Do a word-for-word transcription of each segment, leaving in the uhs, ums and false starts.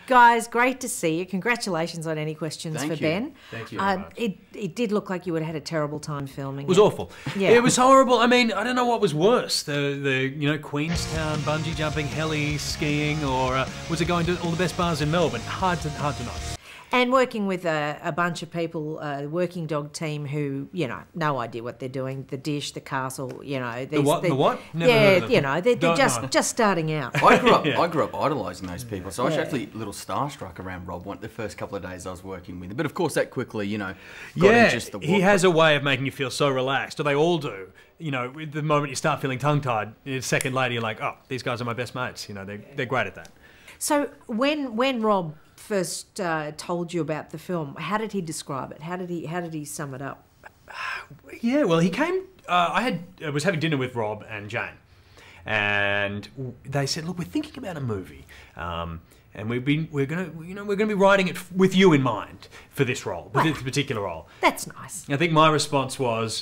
Guys, great to see you. Congratulations on Any Questions Thank for you. Ben. Thank you. Uh, it, it did look like you would have had a terrible time filming It was it. awful. Yeah. It was horrible. I mean, I don't know what was worse. The, the you know, Queenstown bungee jumping, heli skiing, or uh, was it going to all the best bars in Melbourne? Hard to, hard to know. And working with a, a bunch of people, a working dog team who, you know, no idea what they're doing. The dish, the castle, you know. The what? The what? Never yeah, heard of them. you know, they're, they're Don't just know. just starting out. I grew up. Yeah. I grew up idolising those people, so I was Yeah. actually a little starstruck around Rob one the first couple of days I was working with him. But of course, that quickly, you know, got Yeah, in just the he walk. has a way of making you feel so relaxed, or they all do. You know, the moment you start feeling tongue-tied, a second later you're like, oh, these guys are my best mates. You know, they're, they're great at that. So when when Rob first uh, told you about the film, how did he describe it? How did he how did he sum it up? Yeah, well, he came. Uh, I had I was having dinner with Rob and Jane, and they said, "Look, we're thinking about a movie, um, and we've been we're gonna you know we're gonna be writing it with you in mind for this role, for this particular role." That's nice. I think my response was,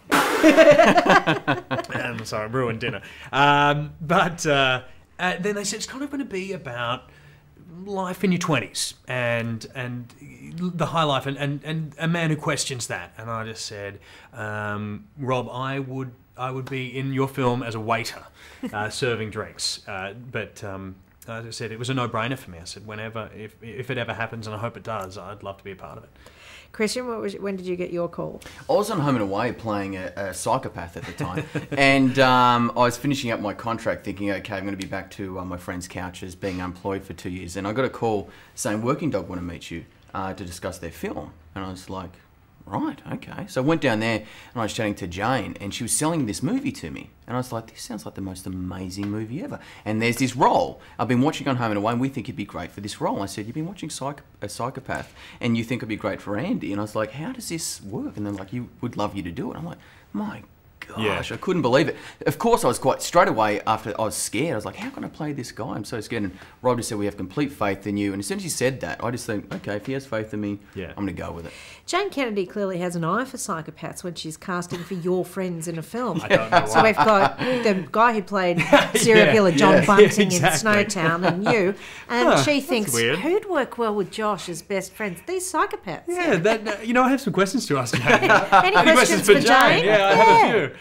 "I'm sorry, ruined dinner." Um, but uh, uh, then they said it's kind of going to be about life in your twenties and and the high life and, and, and a man who questions that. And I just said, um, Rob, I would I would be in your film as a waiter uh, serving drinks. Uh, but um, as I said, it was a no-brainer for me. I said, whenever, if, if it ever happens, and I hope it does, I'd love to be a part of it. Christian, what was, when did you get your call? I was on Home and Away playing a, a psychopath at the time, and um, I was finishing up my contract thinking, okay, I'm going to be back to uh, my friend's couches being unemployed for two years, and I got a call saying Working Dog want to meet you uh, to discuss their film, and I was like, right, okay. So I went down there and I was chatting to Jane, and she was selling this movie to me, and I was like, this sounds like the most amazing movie ever. And there's this role I've been watching on Home and Away, and we think you'd be great for this role. I said, you've been watching Psych a Psychopath, and you think it'd be great for Andy. And I was like, how does this work? And they're like, you would love you to do it. I'm like, my gosh, Yeah. I couldn't believe it. Of course, I was quite straight away after I was scared. I was like, how can I play this guy? I'm so scared. And Rob just said, we have complete faith in you. And as soon as he said that, I just think, okay, if he has faith in me, Yeah. I'm going to go with it. Jane Kennedy clearly has an eye for psychopaths when she's casting for your friends in a film. I don't know why. So we've got the guy who played serial Yeah, killer John yeah, Bunting yeah, exactly. in Snowtown and you, and Huh, she that's thinks, weird. who'd work well with Josh as best friends? These psychopaths. Yeah, that, uh, you know, I have some questions to ask Jane. Any, Any questions, for Jane? Yeah, I have a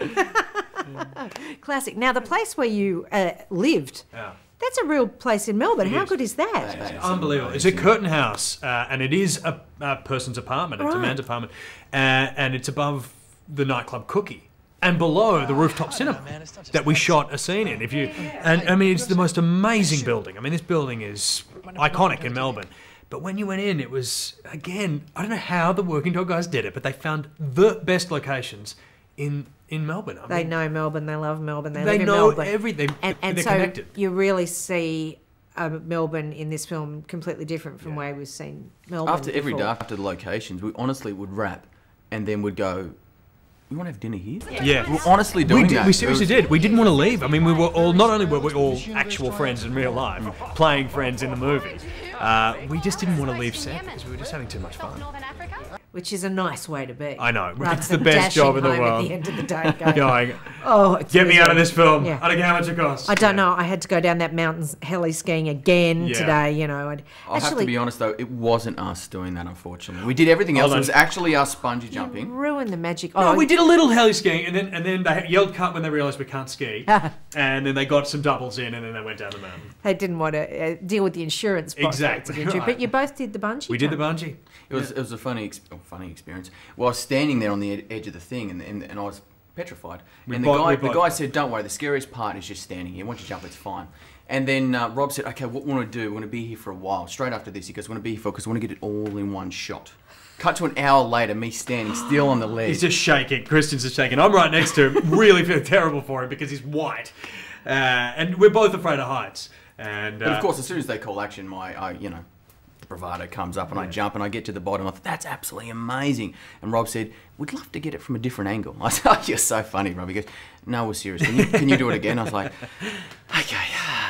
few. Classic. Now, the place where you uh, lived, Yeah. that's a real place in Melbourne. How is. good is that? That is Unbelievable. It's a amazing. curtain house, uh, and it is a, a person's apartment. It's a Right. man's apartment. Uh, and it's above the nightclub Cookie. And below the rooftop cinema that we shot a scene in. If you, and I mean, it's the most amazing building. I mean, this building is iconic in Melbourne. But when you went in, it was, again, I don't know how the Working Dog guys did it, but they found the best locations in in Melbourne. I They mean, know Melbourne. They love Melbourne. They, They live in know Melbourne. everything. And, and They're so connected. you really see uh, Melbourne in this film completely different from Yeah. where we've seen Melbourne After every day, before. after the locations, we honestly would wrap and then would go, we want to have dinner here? Yeah. We were honestly doing We, did, that. we seriously It was- did. We didn't want to leave. I mean, we were all, not only were we all actual friends in real life, playing friends in the movie, uh, we just didn't want to leave set because we were just having too much fun. Which is a nice way to be. I know. Rather It's the than best dashing job in the home world. At the end of the day, going, Going, oh, it's get me out of misery." this film. Yeah. I don't care how much it costs. I don't know. I had to go down that mountain heli skiing again Yeah. today. You know, and I'll have to actually be honest though, it wasn't us doing that, unfortunately. We did everything else. Hold It on. was actually us bungee jumping. ruin the magic. No, oh, we did a little heli skiing, and then and then they yelled cut when they realised we can't ski, and then they got some doubles in, and then they went down the mountain. They didn't want to uh, deal with the insurance prospects Exactly, of injury, right. but you both did the bungee. We did the jump. bungee. It was it was a funny ex- oh, funny experience. Well, I was standing there on the ed- edge of the thing, and and, and I was petrified. We and the both- guy we the both- guy said, "Don't worry, the scariest part is just standing here. Once you jump, it's fine." And then uh, Rob said, "Okay, what we want to do? We want to be here for a while." Straight after this, he goes, "We want to be here for because we want to get it all in one shot." Cut to an hour later, me standing still on the ledge. He's just shaking. Christian's just shaking. I'm right next to him. Really feel terrible for him because he's white, uh, and we're both afraid of heights. And uh, But of course, as soon as they call action, my, I, you know, bravado comes up and I jump and I get to the bottom. I thought, that's absolutely amazing. And Rob said, we'd love to get it from a different angle. I said, oh, you're so funny, Rob. He goes, no, we're serious. Can you, can you do it again? I was like, okay.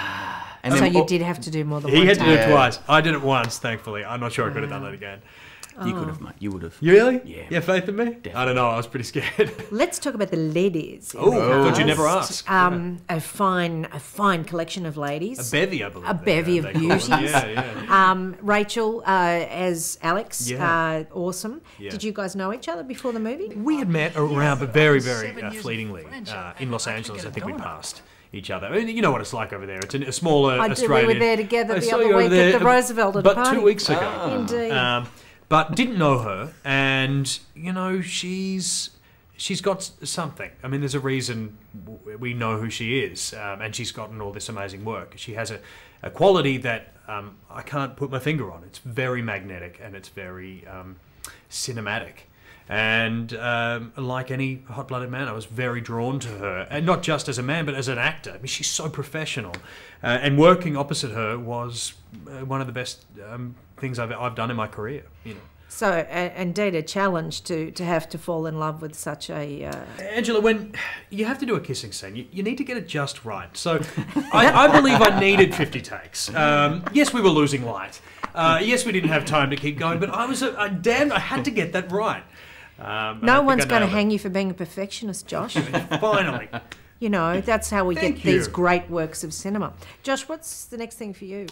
And So then- you did have to do more than he one had to time. do it Yeah. twice. I did it once, thankfully. I'm not sure I could have done that again. You could have, mate. You would have. You really? Yeah. You have faith in me? Definitely. I don't know. I was pretty scared. Let's talk about the ladies. in Oh, the I thought you'd cast. never ask. Um, a fine, a fine collection of ladies. A bevy, I believe. A they- bevy of they call beauties. them. Yeah, yeah. Um, Rachel uh, as Alex, Yeah. uh, awesome. Yeah. Did you guys know each other before the movie? We had met around, but very, very uh, fleetingly uh, in Los Angeles. I think we passed each other. I mean, you know what it's like over there. It's a, a smaller I do. Australian. We were there together I the saw other you over week there, at the uh, Roosevelt at a but party. two weeks ago. Indeed. Um, but didn't know her, and you know she's she's got s- something. I mean, there's a reason w- we know who she is, um, and she's gotten all this amazing work. She has a, a quality that um, I can't put my finger on. It's very magnetic and it's very um, cinematic. And um, like any hot-blooded man, I was very drawn to her, and not just as a man, but as an actor. I mean, she's so professional, uh, and working opposite her was uh, one of the best um, things I've, I've done in my career. You know, So, uh, indeed, a challenge to, to have to fall in love with such a... Uh... Angela, when you have to do a kissing scene, you, you need to get it just right. So, I, I believe I needed fifty takes. Um, yes, we were losing light. Uh, yes, we didn't have time to keep going, but I was a, a damned. I had to get that right. Um, and I No think one's I going to nailed it. hang you for being a perfectionist, Josh. Finally. You know, that's how we Thank get these you. great works of cinema. Josh, what's the next thing for you?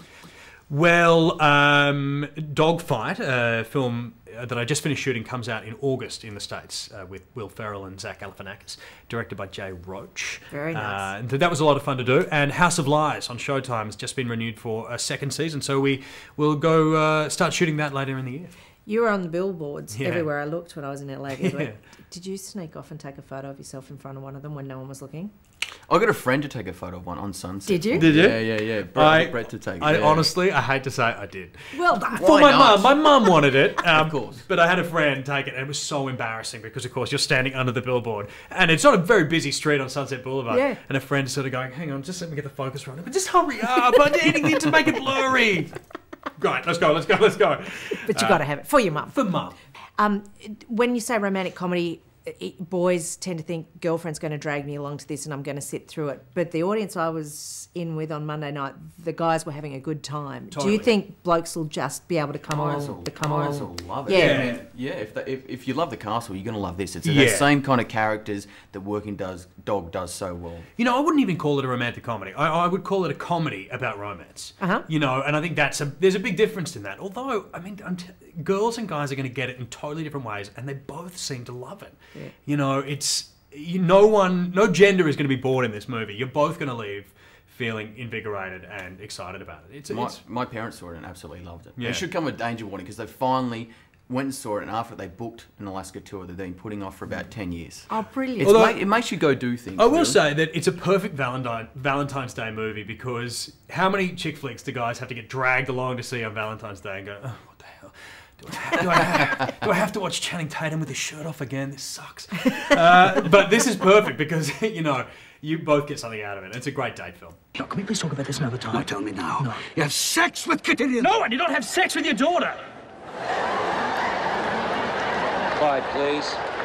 Well, um, Dogfight, a film that I just finished shooting, comes out in August in the States uh, with Will Ferrell and Zach Galifianakis, directed by Jay Roach. Very nice. Uh, and that was a lot of fun to do. And House of Lies on Showtime has just been renewed for a second season, so we will go uh, start shooting that later in the year. You were on the billboards Yeah. everywhere I looked when I was in L A the other Yeah. week. Did you sneak off and take a photo of yourself in front of one of them when no one was looking? I got a friend to take a photo of one on Sunset. Did you? Did you? Yeah, yeah, yeah. Brett, I, Brett to take it. I yeah. honestly, I hate to say it, I did. Well done. For Why my not? mum. My mum wanted it. Um, Of course. But I had a friend take it, and it was so embarrassing because, of course, you're standing under the billboard. And it's not a very busy street on Sunset Boulevard. Yeah. And a friend sort of going, hang on, just let me get the focus right. But just hurry up. I need to make it blurry. Right, let's go, let's go, let's go. But you Uh, got to have it for your mum. For mum. Um, when you say romantic comedy, it, boys tend to think girlfriend's going to drag me along to this and I'm going to sit through it. But the audience I was in with on Monday night, the guys were having a good time. Do Totally. you think blokes will just be able to come Guys along? will, To come guys along? will love it. Yeah. I mean, yeah. If, the, if if you love the castle, you're gonna love this. It's Yeah. the same kind of characters that Working does Dog does so well. You know, I wouldn't even call it a romantic comedy. I, I would call it a comedy about romance. Uh-huh. You know, and I think that's a there's a big difference in that. Although, I mean, I'm t- girls and guys are going to get it in totally different ways, and they both seem to love it. Yeah. You know, it's you, no one, no gender is going to be bored in this movie. You're both going to leave feeling invigorated and excited about it. It's, My, it's my parents saw it and absolutely loved it. Yeah. It should come with danger warning because they finally went and saw it, and after they booked an Alaska tour, they've been putting off for about ten years. Oh, brilliant. It's Although- ma- it makes you go do things. I will really. say that it's a perfect Valentine, Valentine's Day movie because how many chick flicks do guys have to get dragged along to see on Valentine's Day and go, oh, what the hell? Do I, do, I have, do I have to watch Channing Tatum with his shirt off again? This sucks. Uh, but this is perfect because, you know, you both get something out of it. It's a great date film. Now, can we please talk about this another time? No, tell me now. No. You have sex with Cotillion. No, I did not have sex with your daughter. Quiet, please.